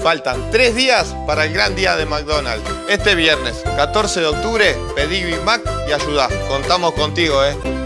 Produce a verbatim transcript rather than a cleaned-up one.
Faltan tres días para el gran día de McDonald's. Este viernes, catorce de octubre, pedí Big Mac y ayudá. Contamos contigo, ¿eh?